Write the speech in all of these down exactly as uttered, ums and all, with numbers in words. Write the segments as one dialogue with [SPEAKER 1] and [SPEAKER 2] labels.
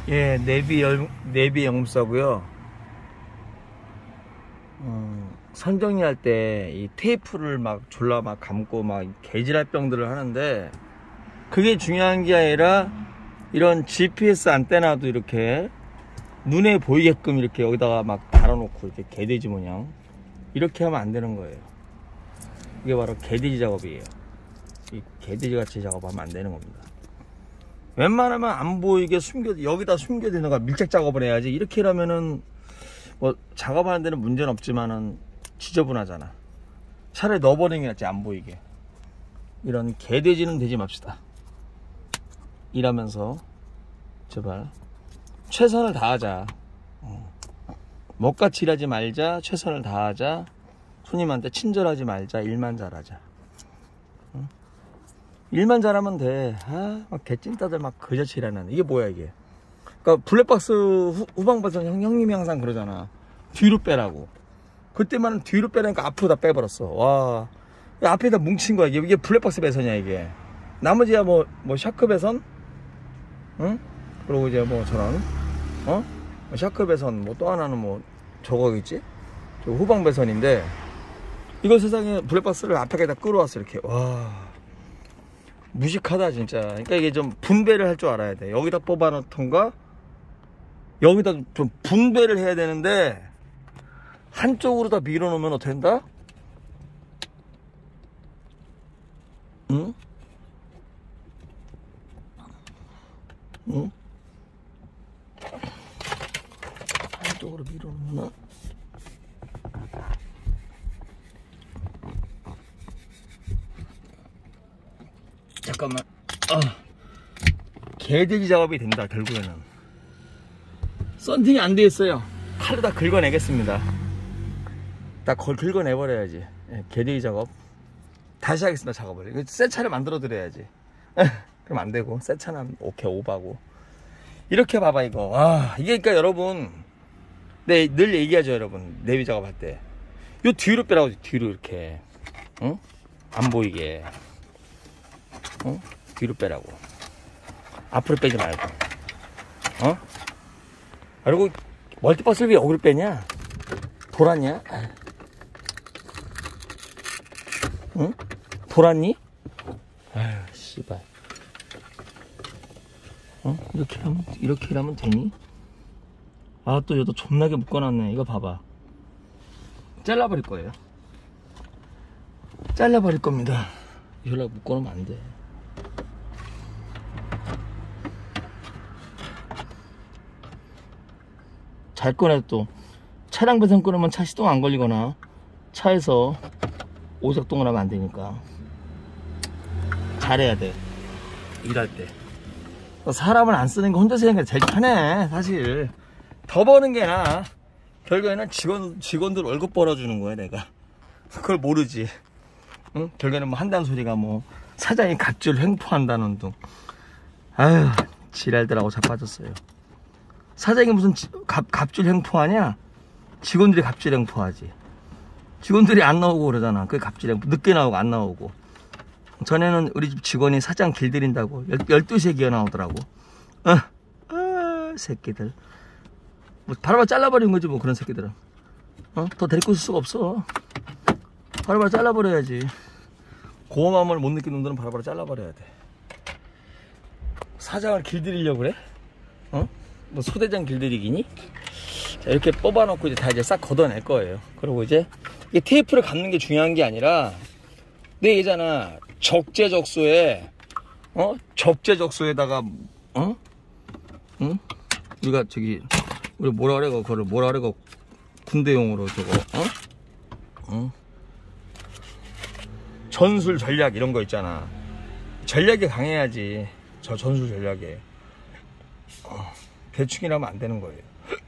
[SPEAKER 1] 예, 내비 열, 내비 영음사고요. 음, 선정리할 때 이 테이프를 막 졸라 막 감고 막 개지랄 병들을 하는데, 그게 중요한 게 아니라 이런 지피에스 안테나도 이렇게 눈에 보이게끔 이렇게 여기다가 막 달아놓고 이렇게 개돼지 모양 이렇게 하면 안 되는 거예요. 이게 바로 개돼지 작업이에요. 이 개돼지 같이 작업하면 안 되는 겁니다. 웬만하면 안 보이게 숨겨, 여기다 숨겨두는 거 밀착 작업을 해야지. 이렇게 하면은 뭐 작업하는 데는 문제는 없지만은 지저분하잖아. 차라리 넣어버리는 게 낫지, 안 보이게. 이런 개돼지는 되지 맙시다. 일하면서 제발 최선을 다하자. 어. 먹같이 일하지 말자. 최선을 다하자. 손님한테 친절하지 말자. 일만 잘하자. 어? 일만 잘하면 돼. 아, 막 개찐따들 막 그저치 일하는. 이게 뭐야 이게. 그러니까 블랙박스 후, 후방부에서 형, 형님이 항상 그러잖아. 뒤로 빼라고. 그때만 뒤로 빼라니까 앞으로 다 빼버렸어. 와, 앞에다 뭉친 거야. 이게, 이게 블랙박스 배선이야 이게. 나머지야 뭐, 뭐 샤크 배선, 응? 그리고 이제 뭐 저런, 어? 샤크 배선, 뭐 또 하나는 뭐 저거겠지? 저 후방 배선인데, 이거 세상에 블랙박스를 앞에다 끌어왔어 이렇게. 와, 무식하다 진짜. 그러니까 이게 좀 분배를 할 줄 알아야 돼. 여기다 뽑아놓던가 여기다 좀 분배를 해야 되는데, 한쪽으로 다 밀어놓으면 어떻게 된다? 응? 응? 한쪽으로 밀어놓으면 잠깐만. 아, 개돼지 작업이 된다. 결국에는 썬팅이 안 돼 있어요. 칼로 다 긁어내겠습니다. 다 걸 긁어내버려야지. 예, 개돼지 작업 다시 하겠습니다. 작업을. 이거 새 차를 만들어 드려야지. 그럼 안 되고, 새 차는 오케이 오바고. 이렇게 봐봐 이거. 와, 이게 그러니까 여러분, 네, 늘 얘기하죠 여러분. 내비 작업할 때 요 뒤로 빼라고. 뒤로 이렇게, 응? 안 보이게, 응? 뒤로 빼라고. 앞으로 빼지 말고. 어? 그리고 멀티박스를 왜 여기로 빼냐? 돌았냐? 응? 돌았니? 아유, 씨발. 어? 이렇게 하면, 이렇게 하면 되니? 아, 또 여기다 존나게 묶어놨네. 이거 봐봐. 잘라버릴 거예요. 잘라버릴 겁니다. 이걸로 묶어놓으면 안 돼. 잘 꺼내. 또 차량 배선 끊으면 차 시동 안 걸리거나 차에서 오작동을 하면 안 되니까 잘해야 돼. 일할 때 사람을 안 쓰는 거 혼자서 하는 게 제일 편해. 사실 더 버는 게 나아. 결국에는 직원, 직원들 월급 벌어주는 거야 내가. 그걸 모르지. 응? 결국에는 뭐 한다는 소리가 뭐 사장이 갑질 횡포한다는 둥. 아유, 지랄들하고 자빠졌어요. 사장이 무슨 갑, 갑질 횡포하냐? 직원들이 갑질 횡포하지. 직원들이 안 나오고 그러잖아. 그게 갑질 횡포. 늦게 나오고 안 나오고. 전에는 우리 집 직원이 사장 길들인다고 열두 시에 기어 나오더라고. 어, 아, 새끼들. 뭐 바로바로 잘라버리는 거지 뭐. 그런 새끼들은 어? 더 데리고 있을 수가 없어. 바로바로 잘라버려야지. 고마움을 못 느끼는 놈들은 바로바로 잘라버려야 돼. 사장을 길들이려고 그래? 어? 뭐 소대장 길들이기니? 자, 이렇게 뽑아놓고 이제 다 이제 싹 걷어낼 거예요. 그리고 이제 이게 테이프를 감는 게 중요한 게 아니라, 내 얘기잖아. 적재적소에, 어? 적재적소에다가, 어? 응? 우리가 저기, 우리 뭐라 그래, 그거를 뭐라 그래, 그 군대용으로 저거, 어? 어? 전술 전략 이런 거 있잖아. 전략에 강해야지. 저 전술 전략에. 어, 대충이라면 안 되는 거예요.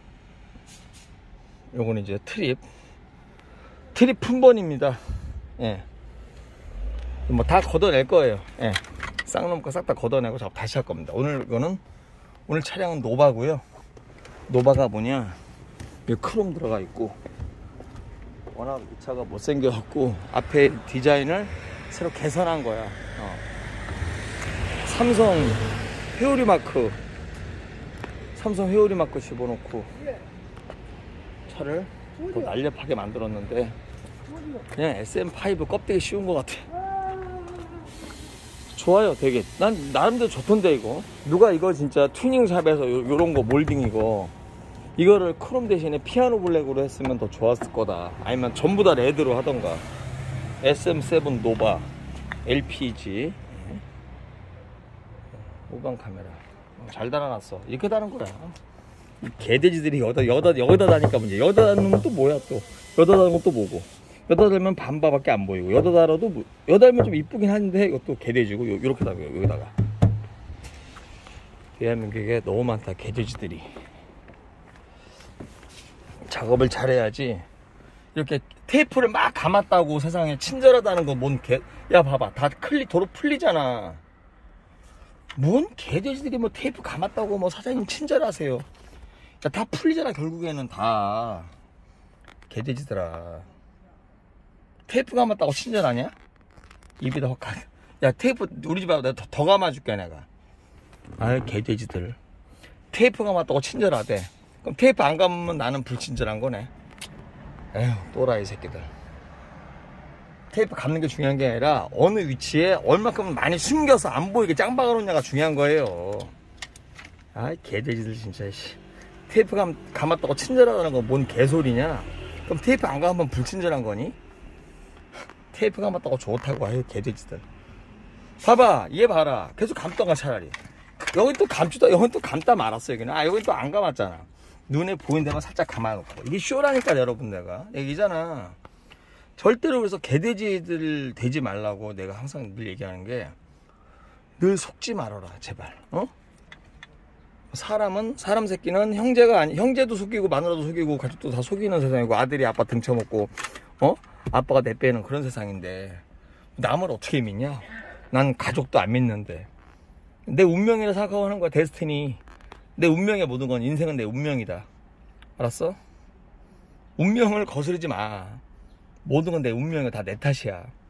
[SPEAKER 1] 요거는 이제 트립. 트립 품번입니다. 예. 뭐 다 걷어낼 거예요. 예. 쌍놈 거 싹 다 걷어내고 작업 다시 할 겁니다. 오늘 이거는, 오늘 차량은 노바고요. 노바가 뭐냐, 여기 크롬 들어가 있고, 워낙 이 차가 못생겨갖고 앞에 디자인을 새로 개선한 거야. 어. 삼성 회오리 마크, 삼성 회오리 마크 집어넣고 차를 더 날렵하게 만들었는데 그냥 에스엠 파이브 껍데기 씌운 것 같아. 좋아요 되게. 난 나름대로 좋던데 이거. 누가 이거 진짜 튜닝샵에서 요, 요런 거 몰딩 이거 이거를 크롬 대신에 피아노 블랙으로 했으면 더 좋았을 거다. 아니면 전부 다 레드로 하던가. 에스엠 세븐 노바 엘피지 후방 카메라 잘 달아놨어. 이렇게 다는 거야. 이 개돼지들이 여기다 여기다 여기다 다니까 문제. 여기다 다는 건 또 뭐야 또. 여기다 다는 건 또 뭐고. 여기다 달면 반바밖에 안 보이고. 여기다 달아도 뭐, 여기다 달면 좀 이쁘긴 한데 이것도 개돼지고 요, 요렇게 달고요 여기다가. 대한민국에 너무 많다 개돼지들이. 작업을 잘해야지. 이렇게 테이프를 막 감았다고 세상에 친절하다는 거 뭔 개. 야 봐봐 다 클리 도로 풀리잖아. 뭔 개돼지들이 뭐 테이프 감았다고 뭐 사장님 친절하세요. 야, 다 풀리잖아 결국에는 다. 개돼지들아. 테이프 감았다고 친절하냐? 입에다 확 가. 야 테이프 우리 집에 내가 더, 더 감아줄게 내가. 아유 개돼지들. 테이프 감았다고 친절하대. 그럼 테이프 안 감으면 나는 불친절한 거네. 에휴 또라이 새끼들. 테이프 감는 게 중요한 게 아니라 어느 위치에 얼마큼 많이 숨겨서 안 보이게 짱 박아놓냐가 중요한 거예요. 아이 개돼지들 진짜. 씨. 테이프 감, 감았다고 친절하다는 건 뭔 개소리냐? 그럼 테이프 안 감으면 불친절한 거니? 테이프 감았다고 좋다고 해요 개돼지들. 봐봐 얘 봐라 계속 감던가 차라리. 여기 또 감지도 여기 또 감다 말았어 여기는. 아 여기 또 안 감았잖아. 눈에 보이는 데만 살짝 감아놓고. 이게 쇼라니까 여러분. 내가 얘기잖아. 절대로. 그래서 개돼지들 되지 말라고 내가 항상 늘 얘기하는 게 늘 속지 말아라 제발. 어? 사람은 사람 새끼는 형제가 아니 형제도 속이고 마누라도 속이고 가족도 다 속이는 세상이고 아들이 아빠 등쳐먹고 어? 아빠가 내 빼는 그런 세상인데 남을 어떻게 믿냐? 난 가족도 안 믿는데 내 운명이라 생각하고 하는 거야. 데스티니. 내 운명의 모든 건 인생은 내 운명이다. 알았어? 운명을 거스르지 마. 모든 건 내 운명이야. 다 내 탓이야.